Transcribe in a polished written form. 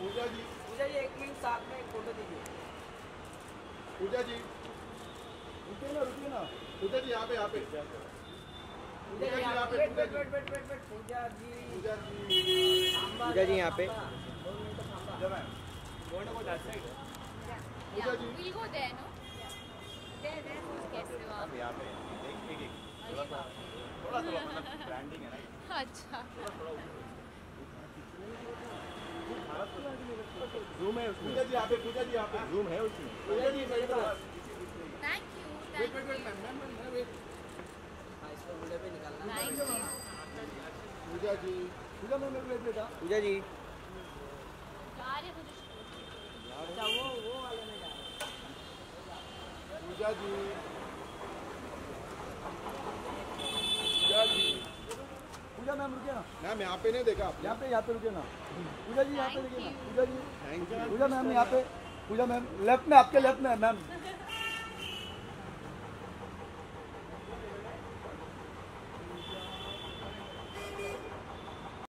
पूजा जी 1 minute साथ में एक फोटो दीजिए। पूजा जी रुकिए ना पूजा जी यहाँ पे पूजा जी यहाँ पे पूजा जी यहाँ पे पूजा जी We'll go there, no? There, कैसे वहाँ? अब यहाँ पे एक थोड़ा मतलब ब्रांडिंग है ना। अच्छा। जूम है उसमें। पूजा जी यहाँ पे जूम है उसमें। पूजा जी सही तरह Thank you. Wait Thank you. Pooja ji Pooja ma'am बेटा पूजा जी जा रहे मुझे। अच्छा वो वाले में जा रहे पूजा जी पूजा मैम रुकिए ना मैम यहाँ पे नहीं देखा यहाँ पे रुकिए ना पूजा जी यहाँ पे रुकिए ना पूजा जी पूजा मैम यहाँ पे पूजा मैम लेफ्ट में आपके लेफ्ट में मैम